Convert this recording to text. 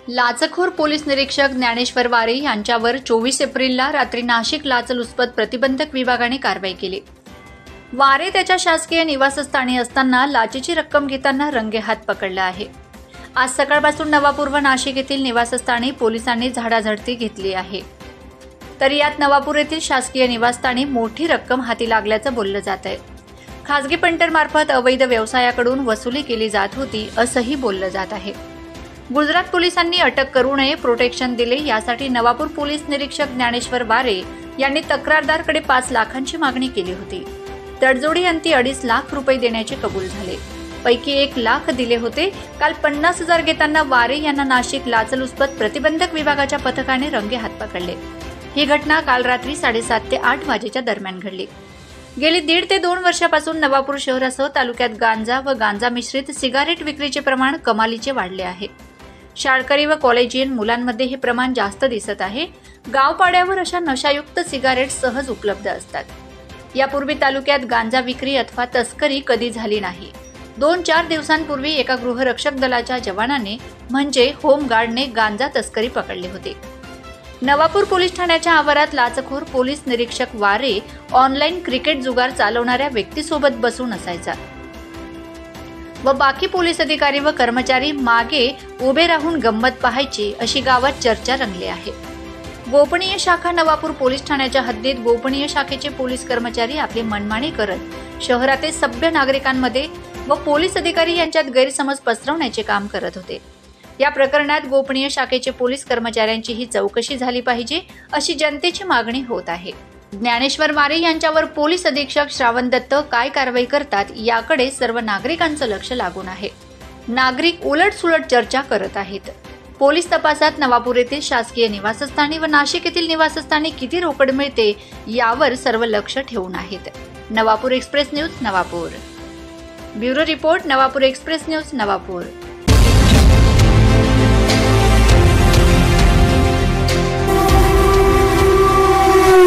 लाचखोर police निरीक्षक ज्ञानेश्वर वारे यांच्यावर 24 एप्रिलला रात्री नाशिक लाचलुचपत प्रतिबंधक विभागाने कारवाई केली। वारे त्याच्या शासकीय निवासस्थानी असताना लाचेची रक्कम घेताना रंगेहात पकडला आहे। आज सकाळपासून नवापूर व नाशिक येथील निवासस्थानी पोलिसांनी झाडाझडती घेतली आहे। तर यात नवापूर येथील शासकीय निवासस्थानी मोठी रक्कम हाती लागल्याचं बोललं जात आहे। खासगी पेंटरमार्फत अवैध व्यवसायाकडून वसुली केली जात होती असंही बोललं जात आहे। गुजरात पोलिसांनी अटक करू नये, प्रोटेक्शन दिले, यासाठी नवापूर पोलीस निरीक्षक ज्ञानेश्वर वारे यांनी तक्रारदारकडे 5 लाखांची मागणी केली होती। तडजोडी अंती 2.5 लाख रुपये देण्याचे कबूल झाले। पैकी 1 लाख दिले होते। काल 50,000 घेताना वारे यांना नाशिक लाचलुचपत प्रतिबंधक विभागाच्या पथकाने रंगेहात पकडले। ही घटना काल रात्री 7:30 ते 8 वाजेच्या दरम्यान घडली। गेली 1.5 ते 2 वर्षापासून नवापूर शहरासह तालुक्यात गांजा व गांजा मिश्रित सिगारेट विक्रीचे प्रमाण कमालीचे वाढले आहे। शाळकरी व कॉलेजियन मुलांमध्ये हे प्रमाण जास्त दिसत आहे। गावपाड्यावर अशा नशायुक्त सिगारेट सहज उपलब्ध असतात। यापूर्वी तालुक्यात गांजा विक्री अथवा तस्करी कधी झाली नाही। 2-4 दिवसांपूर्वी एका गृहरक्षक दलाच्या जवानाने म्हणजे होमगार्डने गांजा तस्करी पकडले होते। नवापूर पोलीस ठाण्याच्या आवारात लाचखोर पोलीस निरीक्षक वारे ऑनलाईन क्रिकेट जुगार चालवणाऱ्या व्यक्तीसोबत बसून असायचा व बाकी पोलीस अधिकारी व कर्मचारी मागे उभे राहून गंमत पाहायची अशी गावात चर्चा रंगली आहे। गोपनीय शाखा नवापूर पोलीस ठाण्याच्या हद्दीत गोपनीय शाखेचे पोलीस कर्मचारी आपली मनमानी करत शहरातील सभ्य नागरिकांमध्ये व पोलीस अधिकारी यांच्यात गैरसमज पसरवण्याचे काम करत होते। या प्रकरणात गोपनीय शाखेचे पोलीस कर्मचाऱ्यांची ही चौकशी झाली पाहिजे अशी जनतेची मागणी होत आहे। ज्ञानेश्वर वारे यांच्यावर पोलीस अधीक्षक श्रावण दत्त काय कारवाई करतात याकडे सर्व नागरिकांचं लक्ष लागून आहे। नागरिक उलटसुलट चर्चा करत आहेत। पोलीस तपासात नवापूर येथील शासकीय निवासस्थानी व नाशिक येथील निवासस्थानी किती रोकड मिळते यावर सर्व लक्ष ठेवून आहेत। Navapur express news Navapur. Bureau report Navapur express news Navapur.